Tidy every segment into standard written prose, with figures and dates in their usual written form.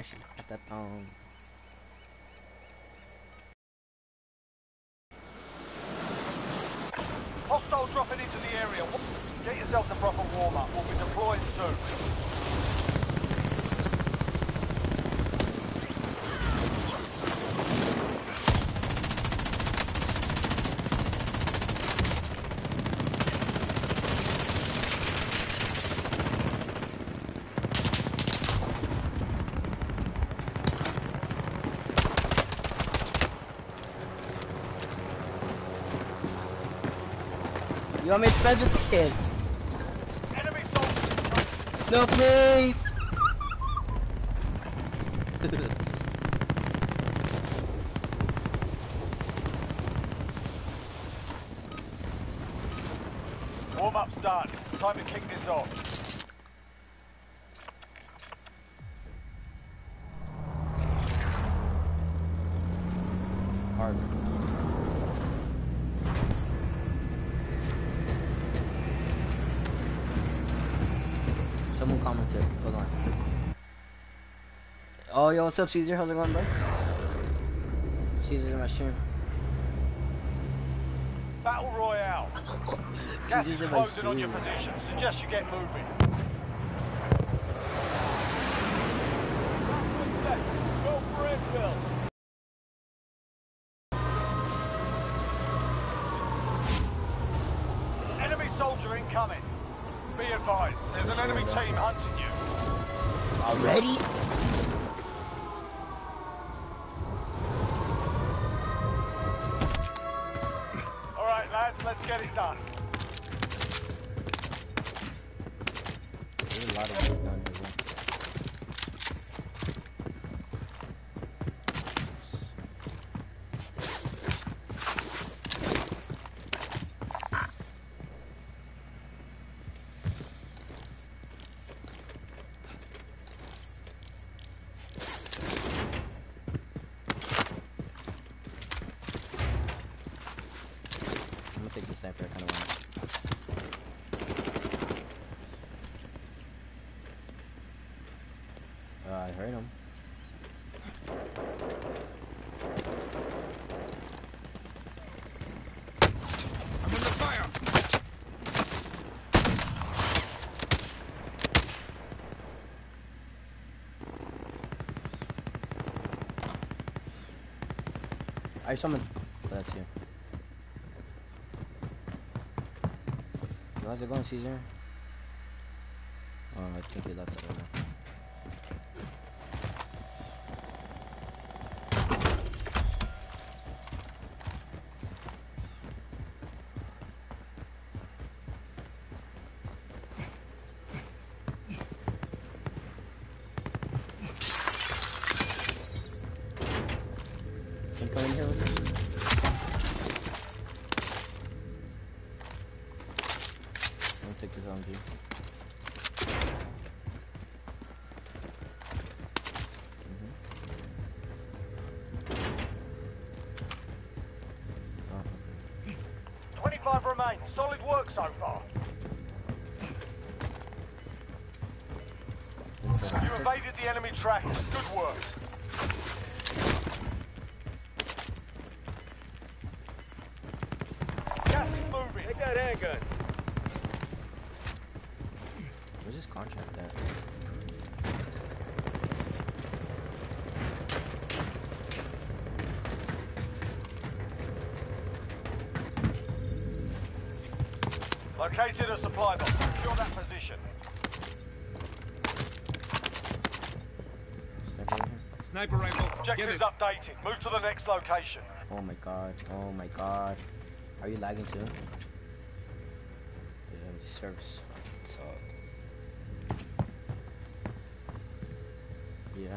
should have that phone. Hostile dropping into the area. Get yourself to proper warm-up. We'll be deploying soon. You want me to friends with the kid? Enemy soldiers. No, please! Warm-up's done. Time to kick this off. Hard. Someone commented. Hold on. Oh, yo, what's up, Caesar? How's it going, bro? Caesar's in my stream. Battle Royale. Gas is Caesar's in my closing on your stream. position. Suggest you get moving. Go for it, Will. Enemy soldier incoming. Be advised, there's an enemy team hunting you. Already? Alright lads, let's get it done. There's a lot of work done here, bro. I'm gonna take the sniper, I kinda want it. I heard him. I'm under fire! Alright, someone. Oh, that's you. How's it going, Caesar? Oh, I think he left it right now. Can you come in here with me? I'm gonna take this LMG. Oh. 25 remain. Solid work so far. You evaded the enemy trackers. Good work. Gas is moving. Take that handgun. Where's this contract at? Located a supply box. Secure that position. Sniper over here? Sniper rifle. Get Objectives it. updated. Move to the next location. Oh my god. Oh my god. Are you lagging too? Yeah, serves. So. Yeah.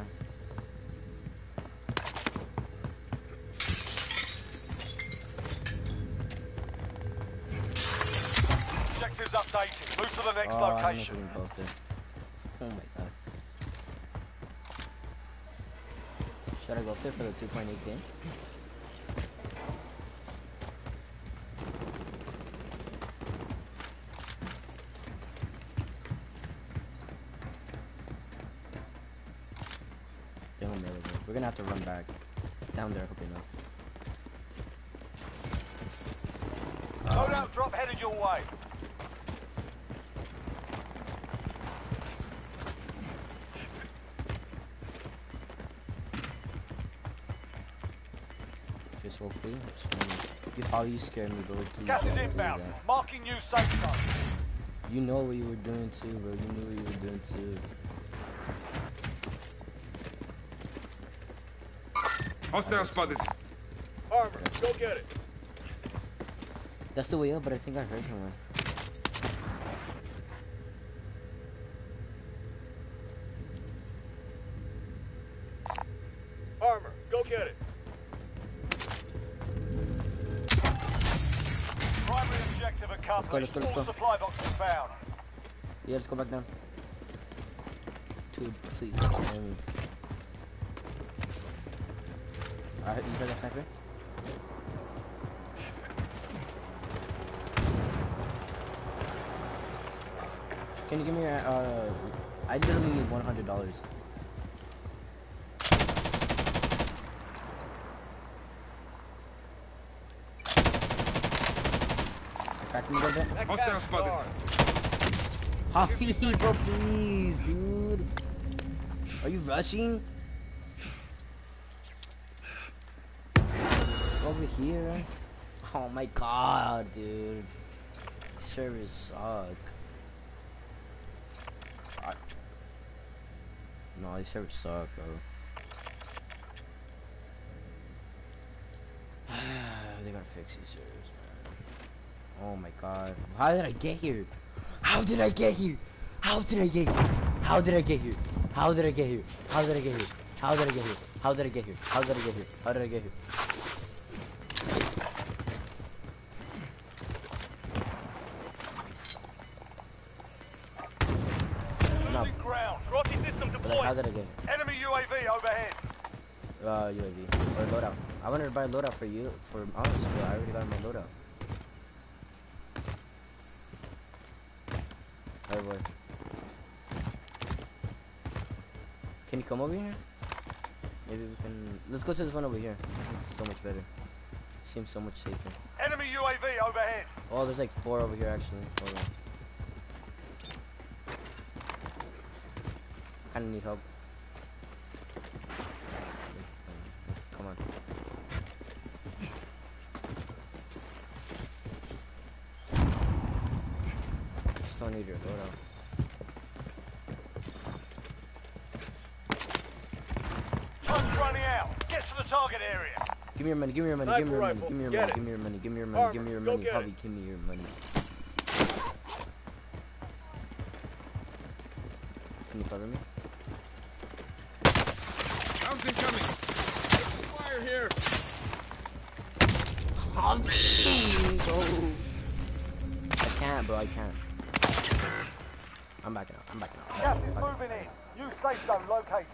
Objectives updated. Move to the next Oh, I don't know if location. we can go up there. Oh my god. Should I go up there for the 2.8 game? kill him earlier. We're gonna have to run back. Down there, I hope you know. Loadout drop headed your way. Just hopefully. How you scared me, bro. Please Gas is don't do inbound. that. Marking new safe zone. You know what you were doing too, bro. You knew what you were doing too. Hostile spotted. Armor, go get it. That's the way up, but I think I heard someone. Armor, go get it. Primary objective accomplished. Let's go. All supply boxes found. Yeah, let's go back down. Dude, please. You heard that sniper? Can you give me I literally need $100. Crack me a little bit. Hostile spotted. Javi, bro, please, dude. Are you rushing? Over here? Oh my god, dude. Servers suck. No, these servers suck, bro. They gotta fix these servers, man. Oh my god. How did I get here? How did I get here? How did I get here? How did I get here? How did I get here? How did I get here? How did I get here? How did I get here? How did I get here? How did I get here? Losing ground. Rocky system deployed. How did I get here? Enemy UAV overhead. UAV. Or loadout. I wanted to buy a loadout for you, for honest, but I already got my loadout. Oh boy. Can you come over here? Maybe we can... Let's go to this one over here. It's so much better. Seems so much safer. Enemy UAV overhead. Oh, there's like 4 over here actually. Hold on. Kinda need help. Come on. Still need your loadout. Time's running out. Get to the target area. Give me your money, give me your money, give me your money, give me your money, give me your money, give me your money, give me your money, Javi, give me your money. Can you cover me? Rounds incoming. Fire here. Javi! I can't, bro, I can't. I'm backing out, I'm backing out. Gas is moving in. New safe zone located.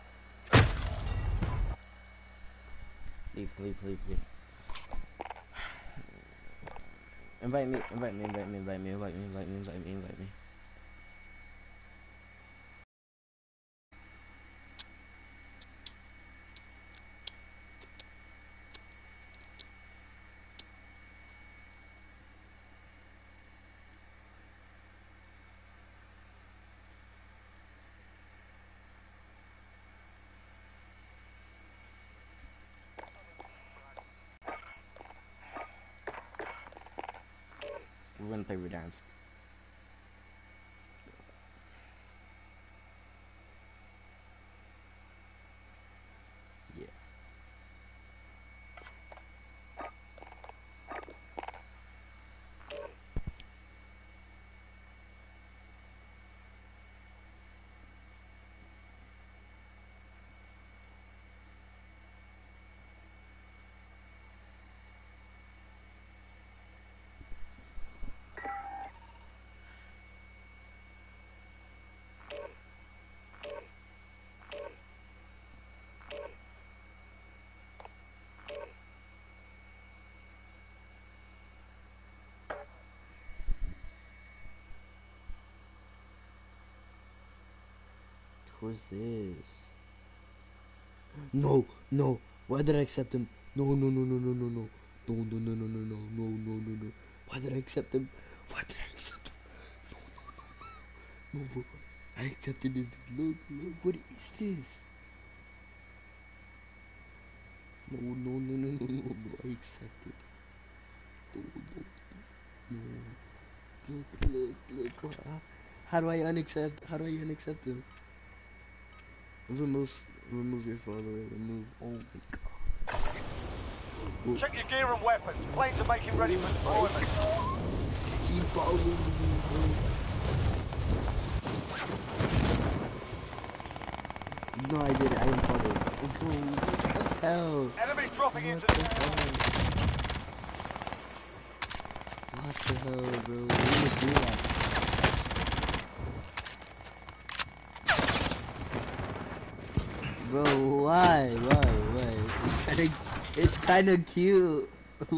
Leave. Invite me. We're gonna play Verdansk. Yeah. Who's this? No, no. Why did I accept him? No, no, no, no, no, no, no. No, no, no, no, no, no, no, no, no, no. Why did I accept him? Why did I accept him? No, no, no, no. No, bro. I accepted this dude. Look, look. What is this? No, no, no, no, no, no, no. I accepted. No, no, no. Look, look, look. How do I unaccept? How do I unaccept him? Remove your follower. Remove. Oh my god. Oh. Check your gear and weapons. Planes are making ready for deployment. He followed me, bro. No, I didn't. I didn't follow. Bro, what the hell? Enemies dropping into What the the hell? What the hell, bro? What are you doing? Bro, why? Why? It's kind of cute.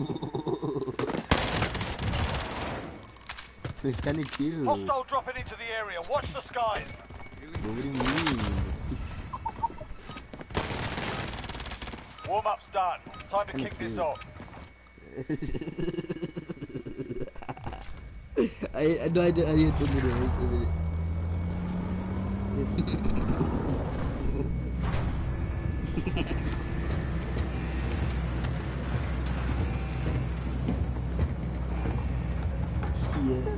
It's kind of cute. Hostile dropping into the area. Watch the skies. What do you mean? Warm-up's done. Time to kick this off. I did it. Yeah.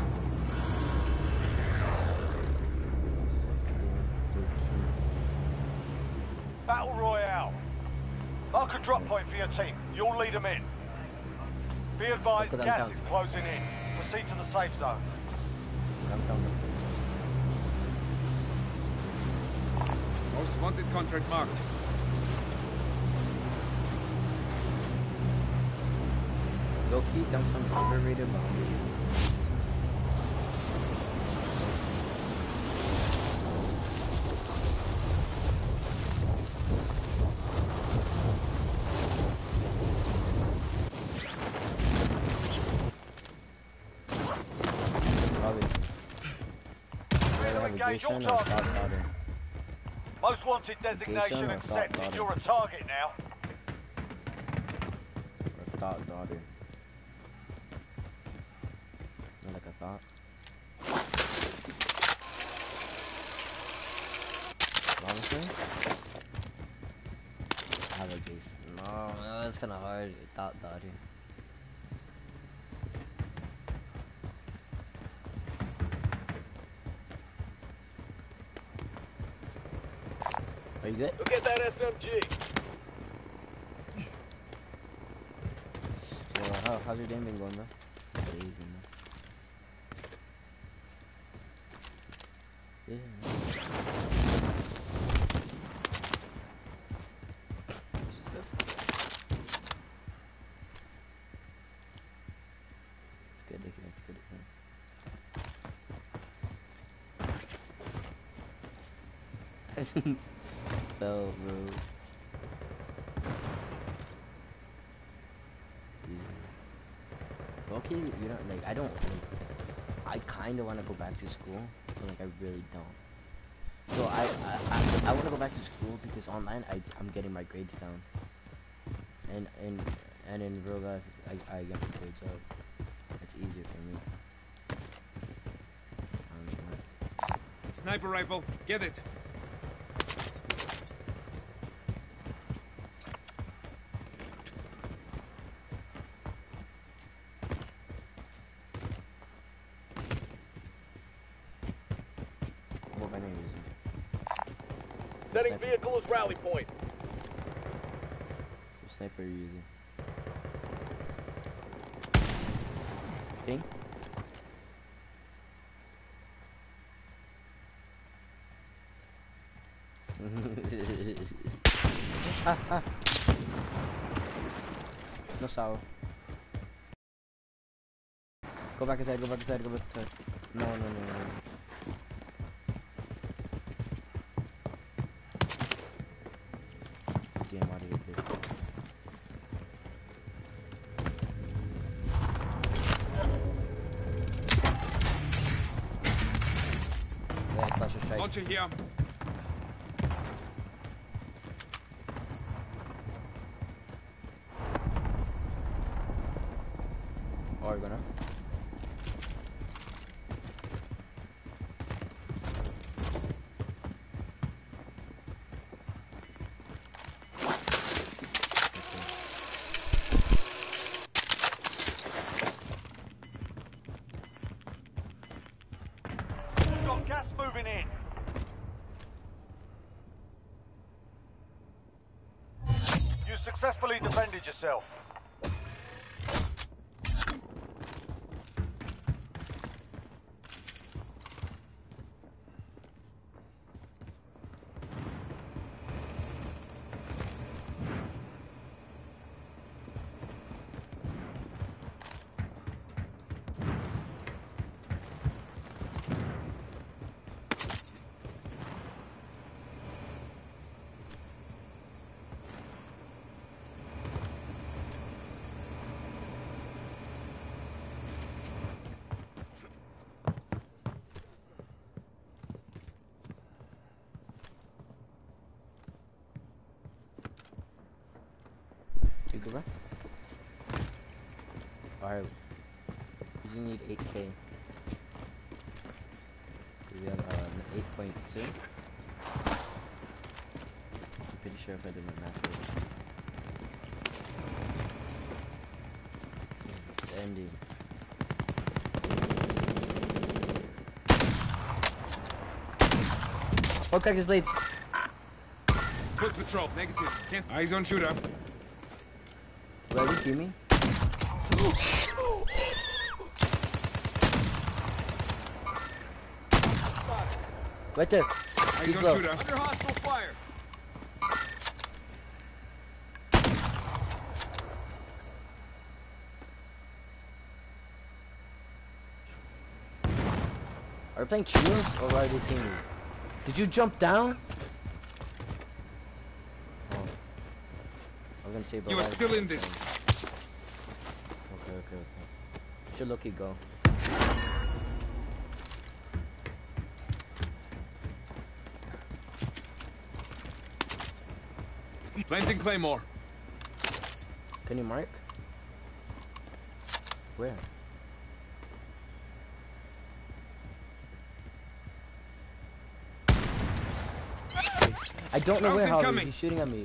Battle Royale. Mark a drop point for your team. You'll lead them in. Be advised, Let's go gas downtown. is closing in. Proceed to the safe zone. Most wanted contract marked. Low key, downtown's overrated, but Clear to engage all targets. Most wanted designation or accepted. thought You're a target now. Thought daughter. Not like I thought. Honestly? I have a base. No, that's kinda hard. Thought daughter. Are you good? Look at that SMG. So, how's your day been going, bro? Crazy, man. Yeah. It's good, it's good. Fell, bro. Yeah. Okay, you know, like, I don't, like, I kind of want to go back to school, but, like, I really don't. So, I want to go back to school because online, I'm getting my grades down. And in real life, I get my grades up. It's easier for me. Sniper rifle, get it. What my name is? Setting vehicle as rally point. What sniper are you using? Ping? No sour. Go back inside, go back inside. No. Damn, out of here, dude. Yeah, cluster strike. Launcher here. Or gonna. Got gas moving in. You successfully defended yourself. You good, bro? Alright. You need 8K. We have 8.2. I'm pretty sure if I did my math right. This is Sandy. Oh, crack his blades. Foot patrol, negative. Can't. Eyes on shooter. Ready, Jimmy? Right there. Eyes He's on low. shooter. Under hostile fire. Are we playing trios or are they teaming? Did you jump down? Oh. I was gonna say, but You are still in this. Okay. Should look it go. Planting Claymore. Can you mark? Where? I don't know where, Rounds Javi. incoming. He's shooting at me.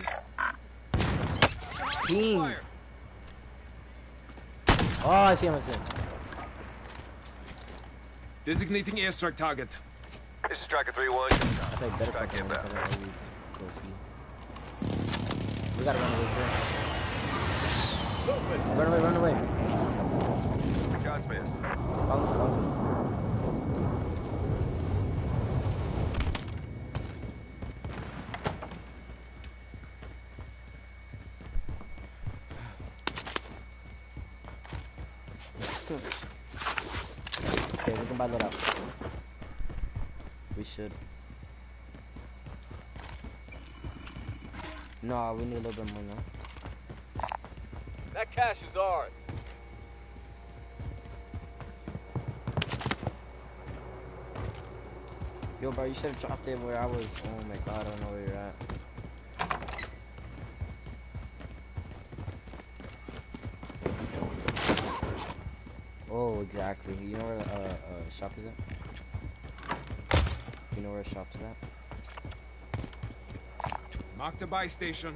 Ping. Fire. Oh, I see him. Designating airstrike target. This is Striker 3-1. I say better Back fucking in run. bound. Go see. We gotta run away, sir. Run away. Shots missed. Follow me. Okay, we can buy that up. We should. No, we need a little bit more now. That cash is ours. Yo, bro, you should have dropped it where I was. Oh my god, I don't know where you're at. Oh, exactly. You know where shop is at? You know where a shop is at? Mark the buy station.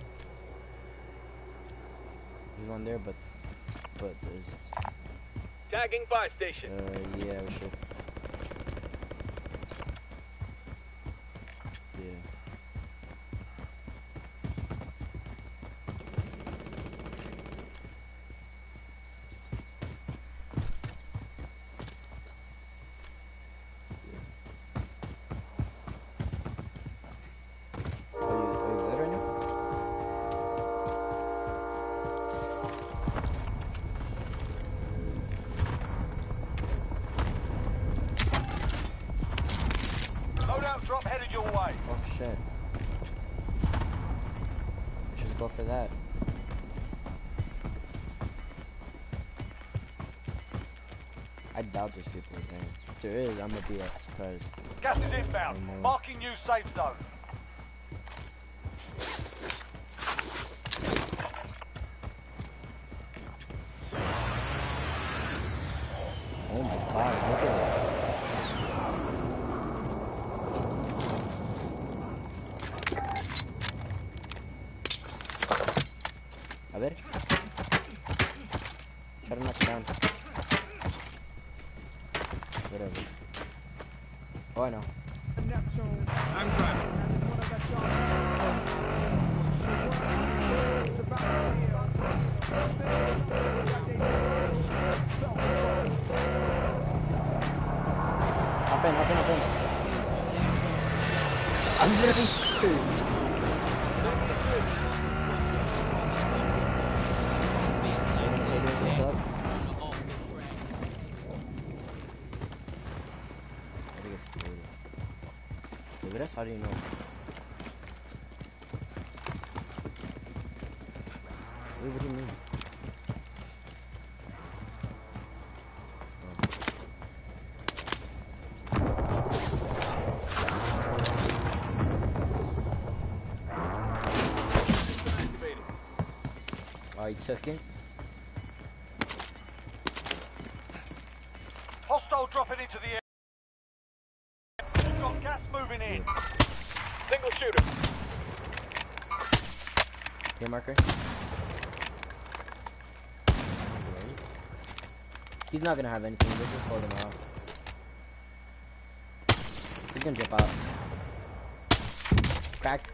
There's one there, but there's Tagging buy station. yeah, we should. Yeah. Are you good right now? Loadout drop headed your way. Oh shit. We should go for that. I doubt there's people there. If there is, I'm gonna be surprised. Gas is inbound. Marking new safe zone. God, look at it. A ver. Try to knock it down. Whatever. Oh, I know. I'm driving. Hop in, hop in, hop in. I'm literally screwed. Say this, what's up? I think it's loaded. Look at this, how do you know? Wait, what do you mean? Oh, he took it? Hostile dropping into the air. You've got gas moving in. Single shooter. Here, marker. He's not gonna have anything, let's just hold him off. He's gonna jump out. Cracked.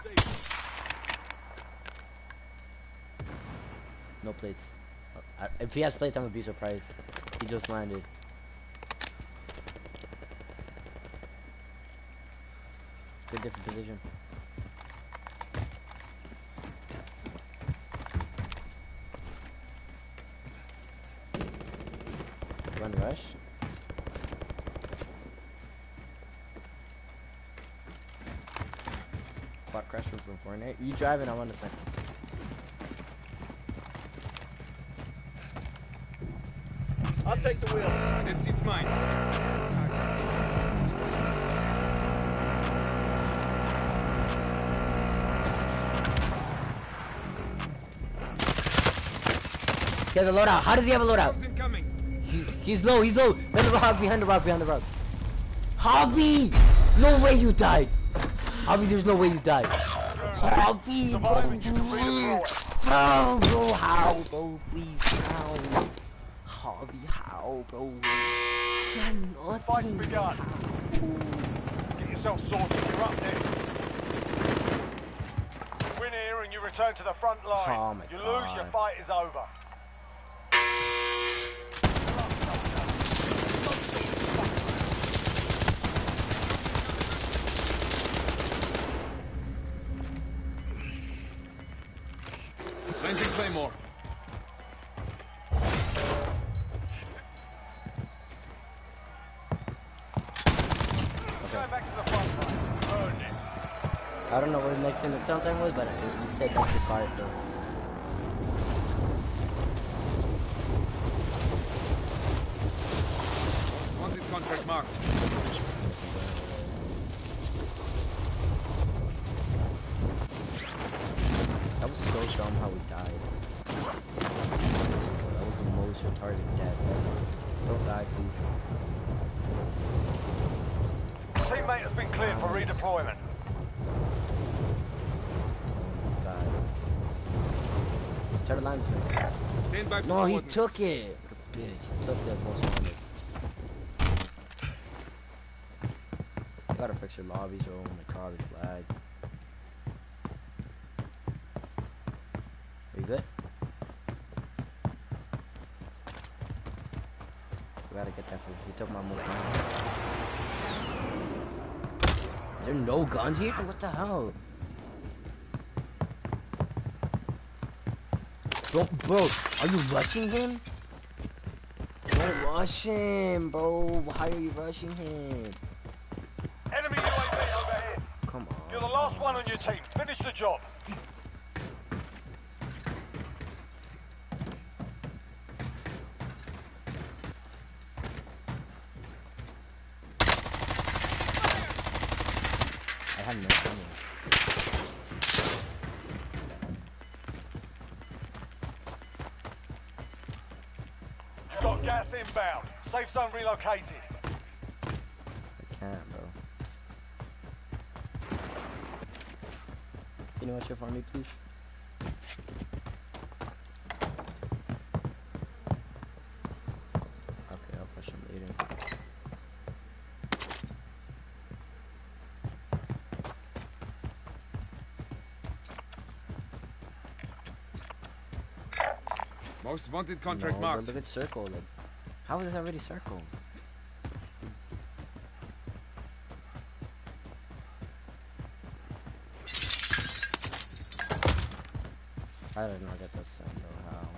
No plates. If he has plates, I'm gonna be surprised. He just landed. Good different position. Run rush. Quad crash from Fortnite. You driving? I want to say. I'll take the wheel. It's mine. He has a loadout. How does he have a loadout? He's low, he's low. Behind the rock, behind the rock, behind the rock. Hobby! No way you died. Hobby, there's no way you died. Hobby, bro, please. How, bro, how, bro, please, how? Hobby, how, bro? Fight's begun. Get yourself sorted, you're up next. Win here and you return to the front line. Oh my you God. lose, your fight is over. Planting Claymore. Going back to the front line. Earned it. I don't know what the next thing the time was, but you said that's your car, so. Wanted contract marked. That was so dumb how we died. That was the most retarded death ever. Don't die, please. Teammate has been cleared for redeployment. God. Try to land this. Stand by for No, he coordinates. took it. What a bitch. He took the most wanted. I gotta fix your lobbies, oh my god, it's lag. Are you good? I gotta get that for you. He took my most wanted. Is there no guns here? What the hell? Bro, are you rushing him? Don't rush him, bro. Why are you rushing him? Enemy UAV overhead. Come on. You're the last one on your team. Finish the job. I had no money. You've got Gas inbound. Safe zone relocated. I can't, bro. Can you watch it for me, please? Okay, I'll push him later. Most wanted contract No, marked. but look at circle. Like, how is this already circle? I did not get this send though. How?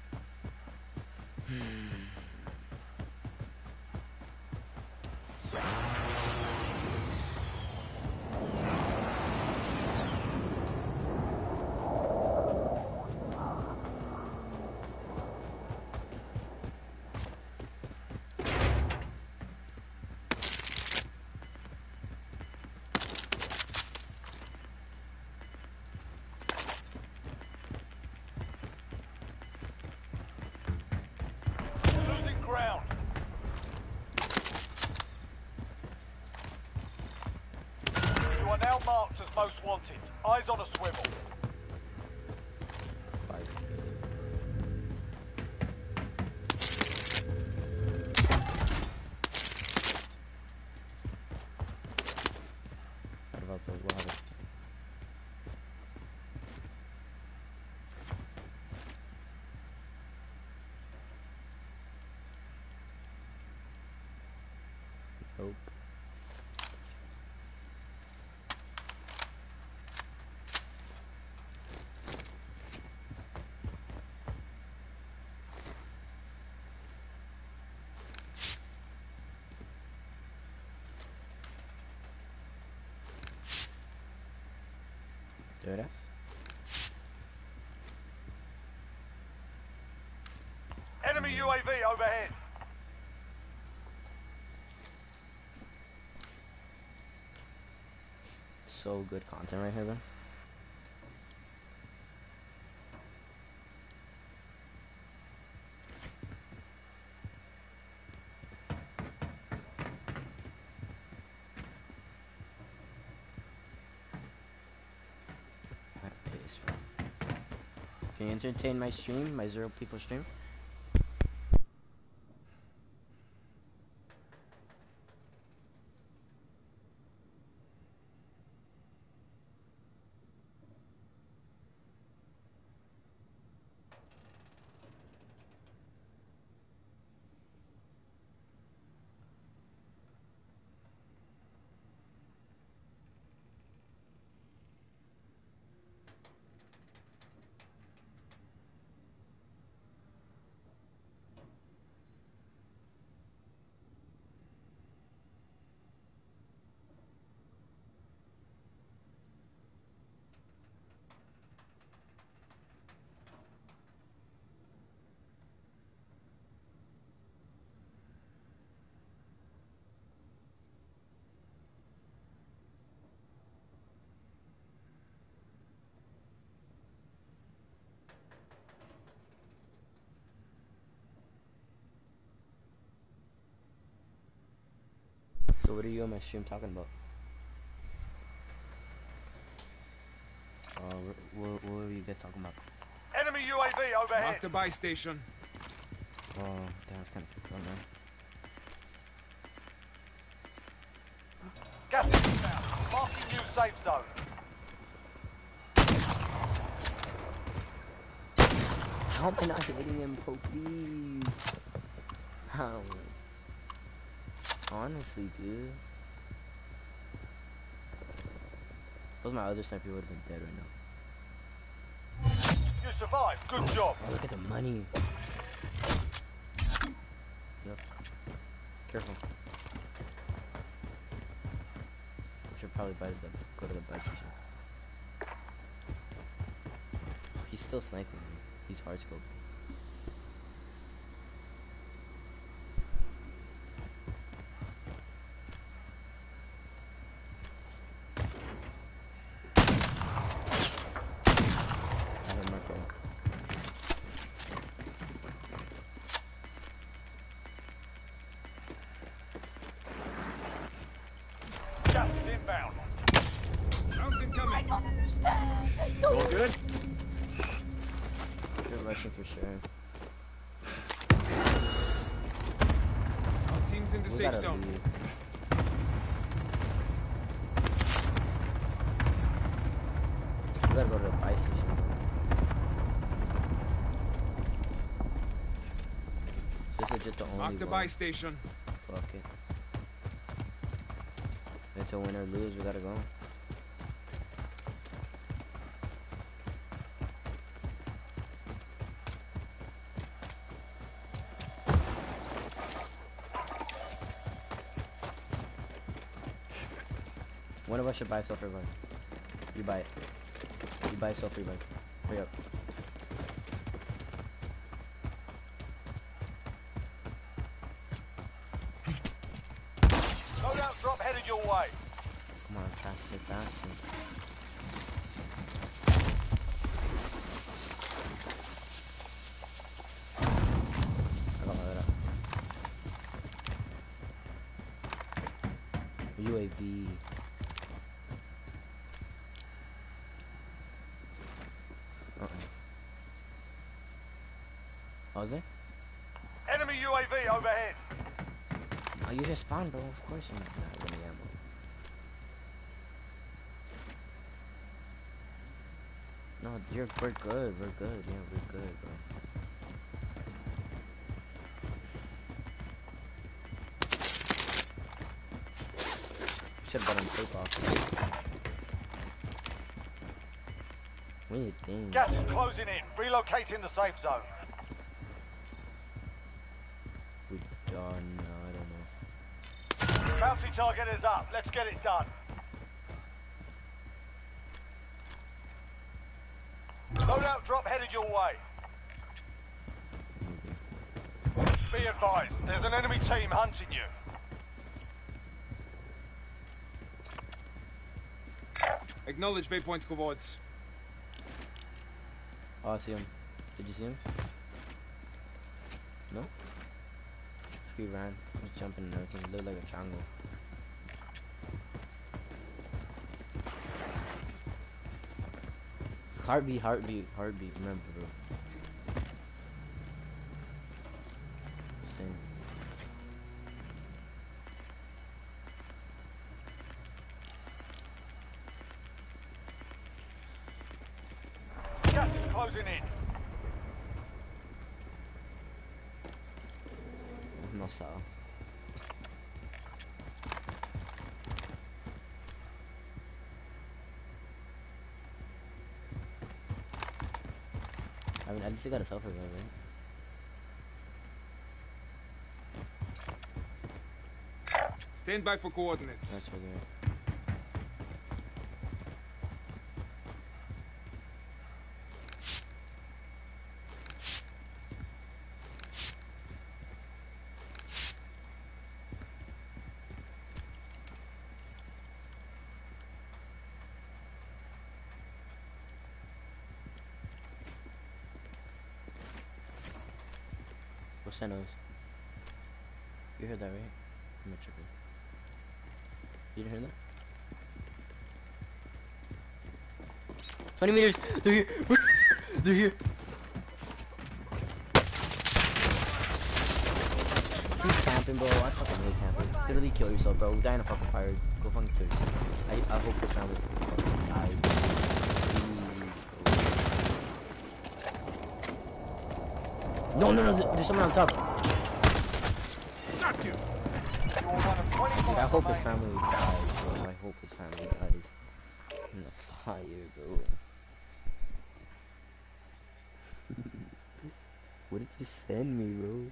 Losing ground. You are now marked as most wanted. Eyes on a swivel. 5K. What about the water? Nope. Dirtass? Enemy UAV overhead. So good content right here, though. That pays for. Can you entertain my stream, my 0 people stream? So what are you on my stream talking about? What were you guys talking about? Enemy UAV Mark overhead. the buy station. Oh, that was kind of fun, man. Gas inbound. Marking new safe zone. How am I not hitting him, bro? Please. How? Honestly, dude. If it was my other sniper, he would have been dead right now. You survived. Good job. Oh, look at the money. Yep. Careful. I should probably go to the buy station. He's still sniping me. He's hard scoping. inbound. Rounds incoming. I don't understand. I You don't. all good? They're rushing for sure. Our team's in the We safe gotta zone. leave. We gotta go to the buy station. This is legit the only Mark the one. buy station. Fuck it. It's a win or lose, we gotta go. One of us should buy sulfur revive. You buy it. You buy sulfur revive. Hurry up. Loadout drop headed your way. Come on, faster, faster. I got my up. UAV. Oh, is it? Enemy UAV overhead. Oh, you just spawned, bro. Of course you're not getting ammo. No, we're good. We're good. Yeah, we're good, bro. Should've got on the tape box. We need things. Gas is closing in. Relocating the safe zone. We done. No, I don't know. Bounty target is up. Let's get it done. Loadout drop headed your way. Be advised, there's an enemy team hunting you. Acknowledge waypoint coordinates. Oh, I see him. Did you see him? No? He ran. He was jumping and everything. He looked like a triangle. Heartbeat, heartbeat, heartbeat. Remember, bro. Same. Gas is closing in. No saw. I mean, at least I got a self revive, right? Stand by for coordinates. That's where they're at. What's that noise? You heard that, right? I'm gonna check it. You didn't hear that? 20 meters! They're here! They're here! He's camping, bro. I fucking hate camping. Literally kill yourself, bro. Die in a fucking fire. Go fucking kill yourself. I hope your family fucking dies. Please, bro. No, there's someone on top. Got you. You're one of 25 Dude, I hope his remaining. family dies, bro. I hope his family dies in the fire, bro. What did you send me, bro?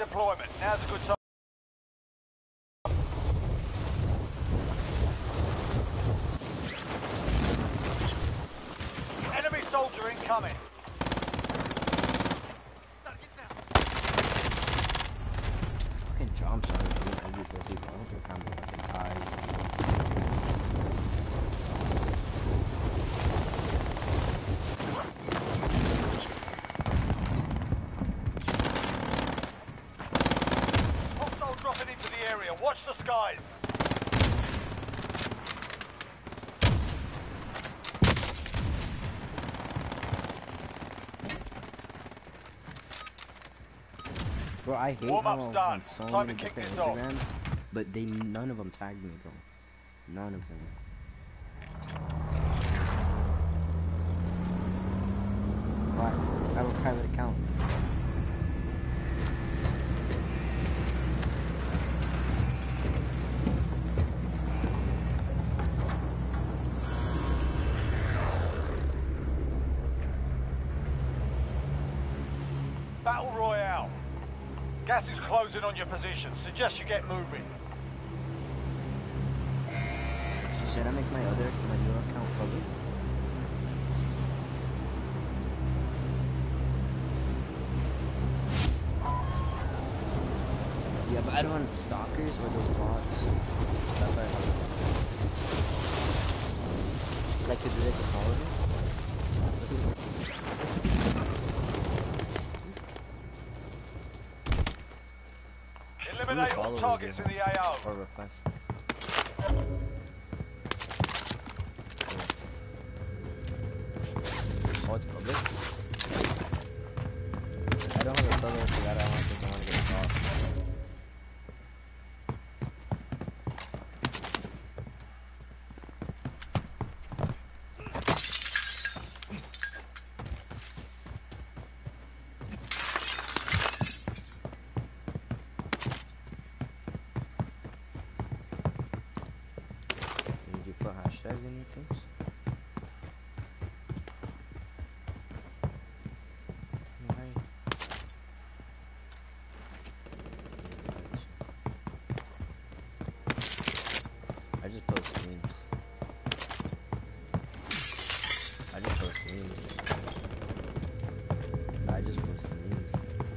deployment. Now's a good time. Enemy soldier incoming. Fucking jumps on it, dude. Every 50 I hope your camera fucking dies. Hostile dropping into the area. Watch the skies. Bro, I hate Warm-up's how I was done. on so Time many to kick different this off. Instagrams, but none of them tagged me, bro. None of them. Why? I have a private account. Battle Royale. Gas is closing on your position. Suggest you get moving. Should I make my new account public? Yeah, but I don't want stalkers or those bots. That's why I have it. Like, did they just follow me? Eliminate all targets in the AO. Or requests. Oh, it's public? I don't have a public because I don't think I want to get shot. Did you put hashtags in your things? Why? I just post memes. I just post memes. I just post memes.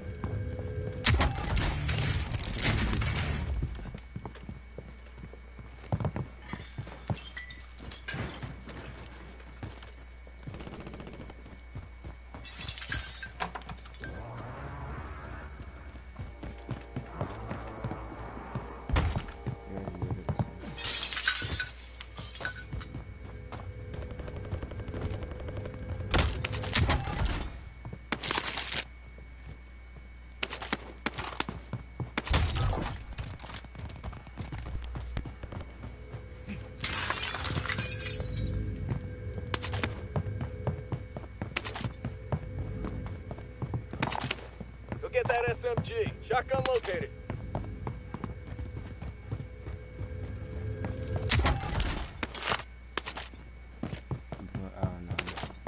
Go get that SMG. Shotgun located. No.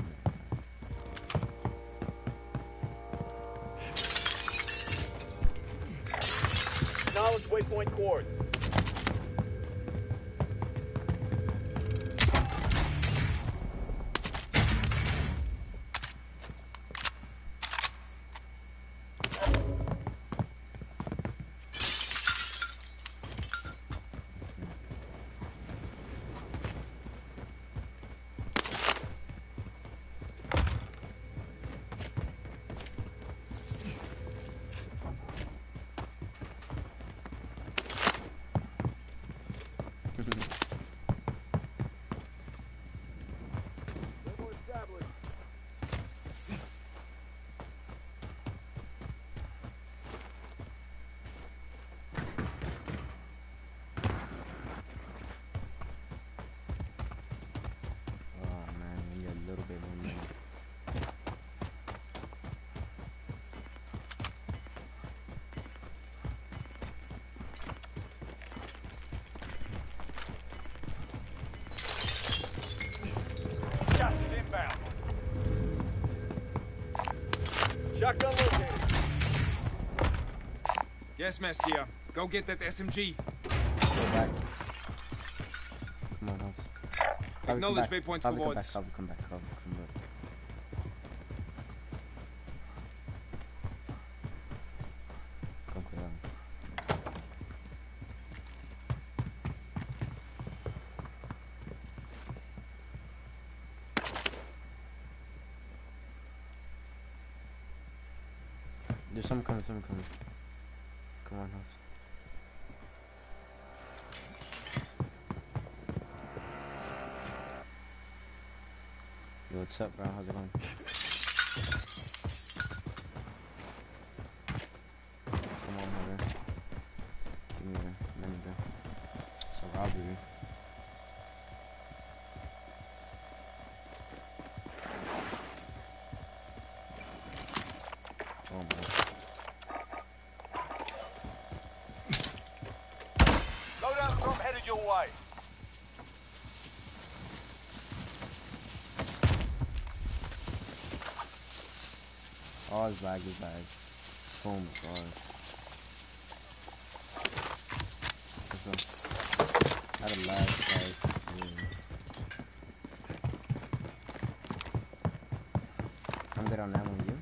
Knowledge waypoint coordinates. Oh man, we need a little bit more money. Gas is inbound. Shotgun located. Gas mask here. Go get that SMG. Go back. Come on, Hobbs. Acknowledge waypoint coordinates. Come back. Come clear out. There's someone coming. Come on, Hobbs. Yo, what's up, bro? How's it going? Come on, brother. Give me the money, bro. It's a robbery. Oh my. Loadout drop headed your way. Oh, it's lag. Oh my god. What's up? I had a lag, guys. I'm good on ammo, you?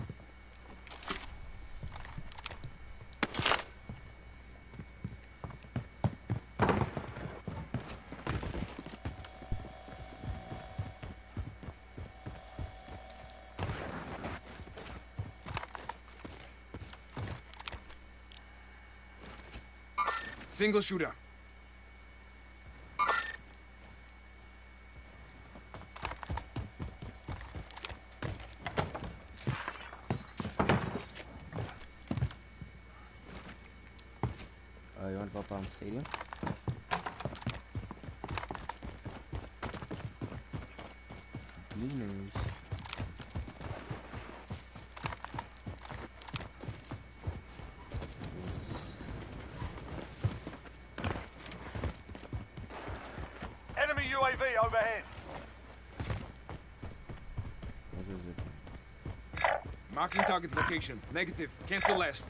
Single shooter. You wanna go up on stadium? Beaners. Enemy UAV overhead. What is it? Marking target location. Negative. Cancel last.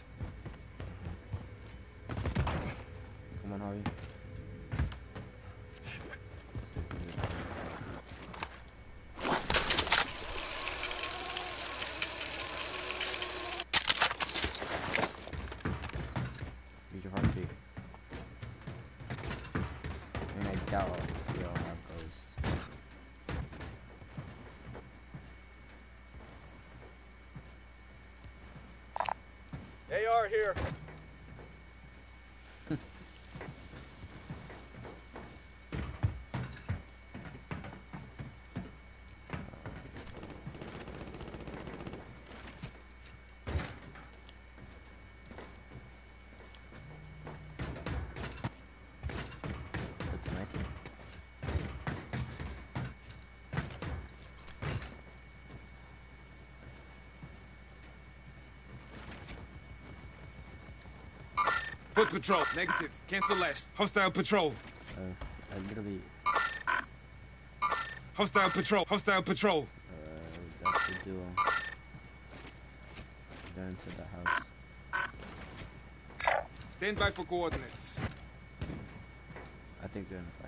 Come on, Harvey. Stick to it. Use your heartbeat. And I doubt you'll have ghosts. AR here. Good sniper. Foot patrol. Negative. Cancel last. Hostile patrol. I literally, Hostile patrol. Hostile patrol. that's the duo. Got into the house. Stand by for coordinates. I think they're in a fight.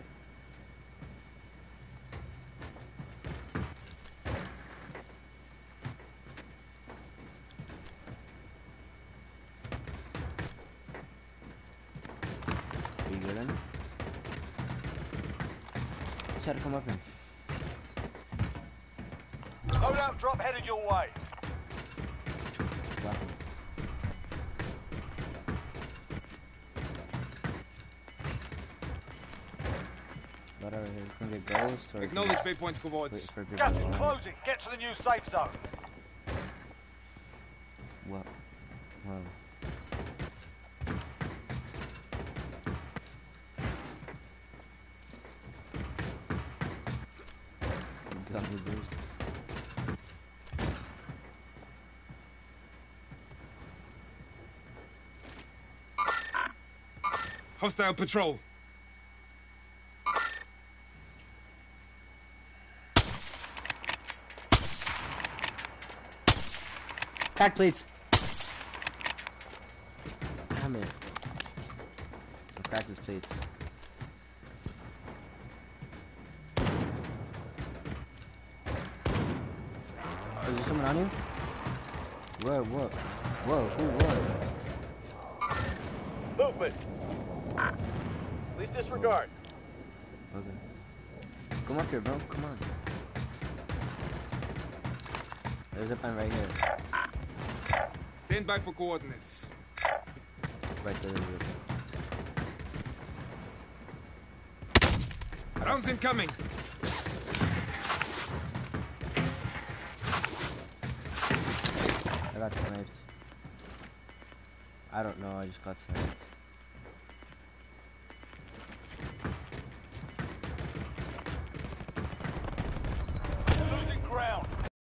Are you good in? Try to come up in. Loadout drop headed your way. Block him. Whatever, here. Can we get ghosts or? Acknowledge waypoint coordinates. Wait for people Gas to is land? closing. Get to the new safe zone. What? Well. Double boost. Hostile patrol. Crack plates. damn it. I cracked his plates. Oh, is there someone on you? Whoa, whoa. Whoa, who, what? Movement. Please disregard. Okay. Come up here, bro. Come on. There's a pen right here. Stand by for coordinates. Right there. Rounds incoming. I got sniped. I don't know, I just got sniped. Losing ground.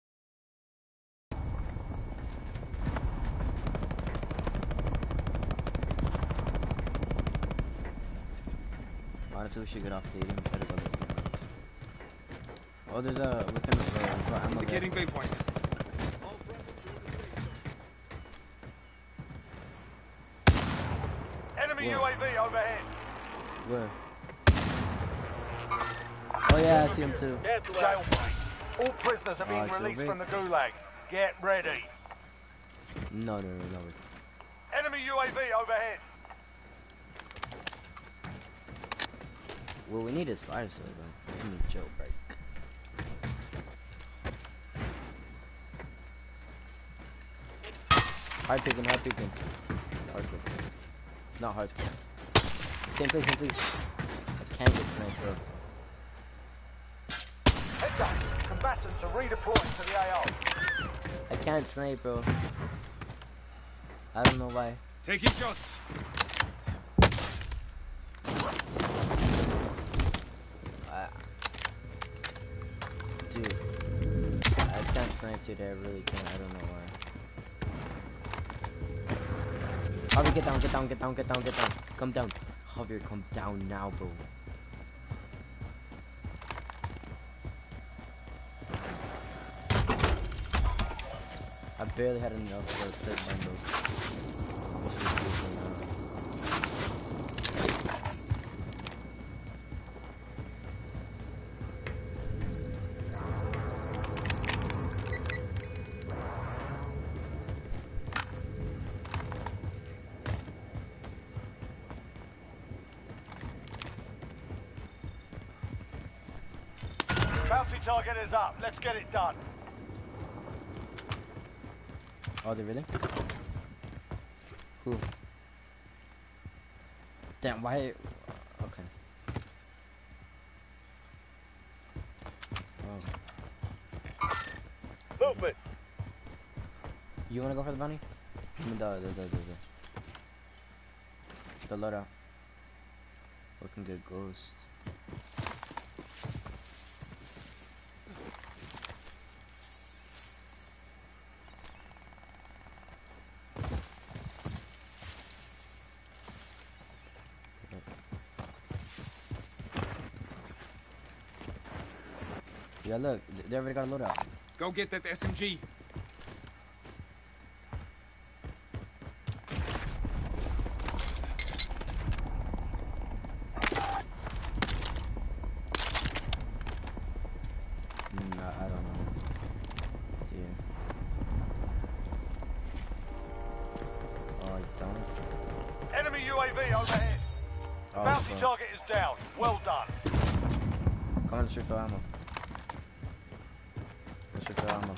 Honestly, we should get off stadium and try to go those guns. Oh, there's a weapon for ammo Indicating there. waypoint. Enemy Whoa. UAV overhead. Where? Oh yeah, I see him too. Cancel that. Jailbreak. All prisoners are being it's released jailbreak. from the gulag. Get ready. No. Enemy UAV overhead. What we need is fire sale, though. We need jailbreak. Hard picking. Hard scope. Not hard scope. Same place. I can't get sniped, bro. Heads up. Combatants are redeploying to the AO. I can't snipe, bro. I don't know why. Taking shots. Dude, I can't snipe today. I really can't. I don't know why. Javi, get down. Come down. Javier, come down now, bro. I barely had enough for a fit bundle. This is decent now. Bounty target is up. Let's get it done. Oh, they really? Who? Damn, why? Okay. Oh. Movement. You wanna go for the bounty? I mean the loadout. Looking good ghost. Yeah, look, they already got a loadout. Go get that SMG. I don't know. Yeah. Oh, I don't. Enemy UAV overhead. Oh, Bounty fuck. target is down. Well done. Come on, shoot for ammo. Let's shoot for ammo.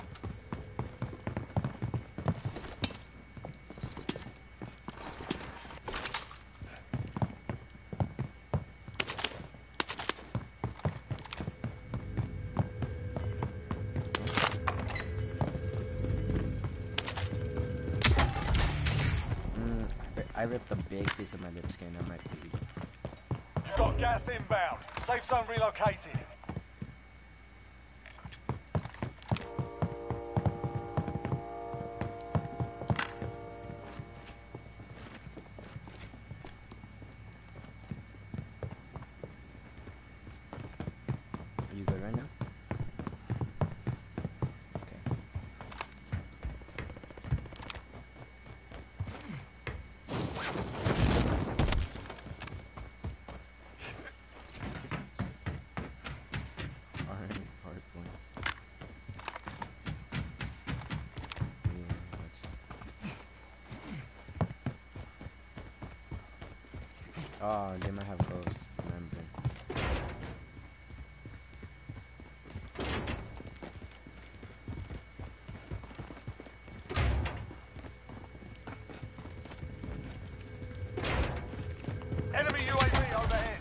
I ripped a big piece of my lip skin. I might bleed. You've got gas inbound. Safe zone relocated. Are you good right now? Okay. Oh, they might have ghosts, remember. Enemy UAV overhead.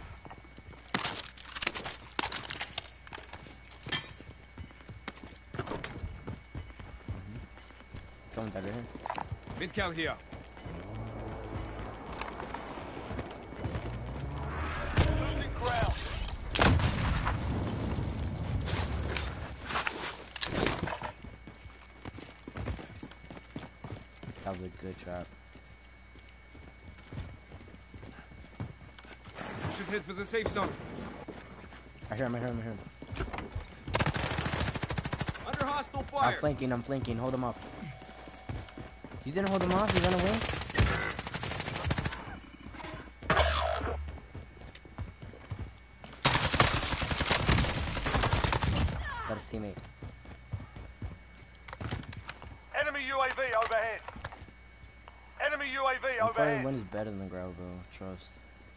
Someone's over here. Mid-cal here. Losing ground. That was a good trap. Should head for the safe zone. I hear him. Under hostile I'm fire. flanking. Hold him off. You didn't hold him off? You ran away? Got a teammate. Enemy UAV overhead. Enemy UAV Fighting overhead. one is better than ground, bro. Trust.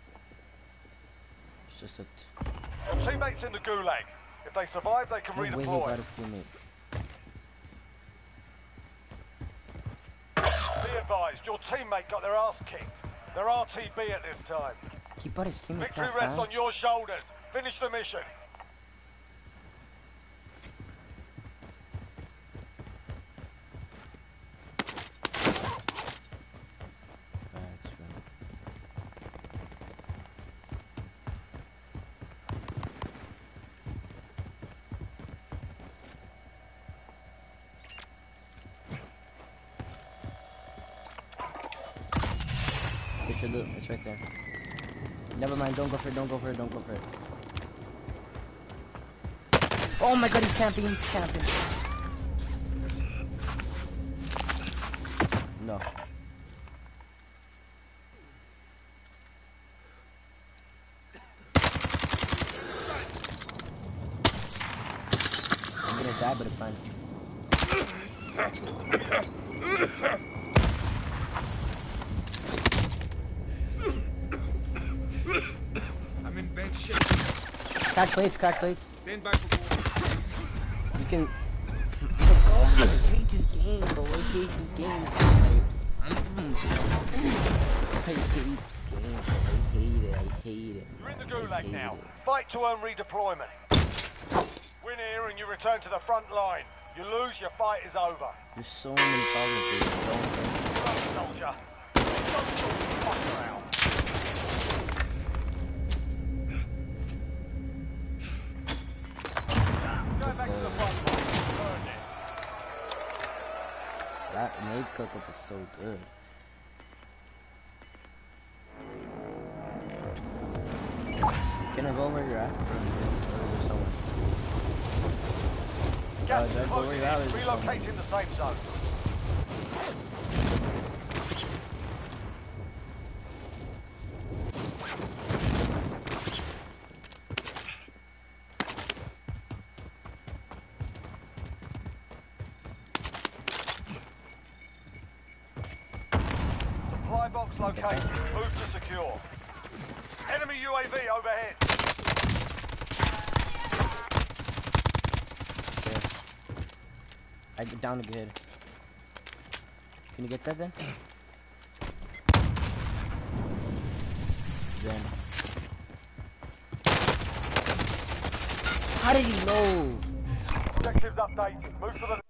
It's just a. Your teammates in the gulag. If they survive, they can No way he redeploy. got a teammate. Be advised, your teammate got their ass kicked. They're RTB at this time. He bought his teammate Victory that rests on fast? your shoulders. Finish the mission. Facts, bro. Get your loot. It's right there. Never mind. Don't go for it. Oh my god, he's camping. No. I'm gonna die, but it's fine. I'm in bad shape. Crack plates. Stand back for more. You can. Oh, I hate this game, bro. I hate this game. I hate it. You're in the gulag now. Fight to earn redeployment. Win here and you return to the front line. You lose, your fight is over. There's so many problems with this. Run, soldier. Don't sort the fucker out. Go back to the front line. You earned it. That nade cook-up is so good. Can I go where you're at? Or is there someone? Gas did is I go closing where in. you're at or is there Relocate in the safe zone. Supply box located. Move to secure. Enemy UAV overhead. Okay. I get down a good. Can you get that then? Then. How did he know? Objectives updated. Move to the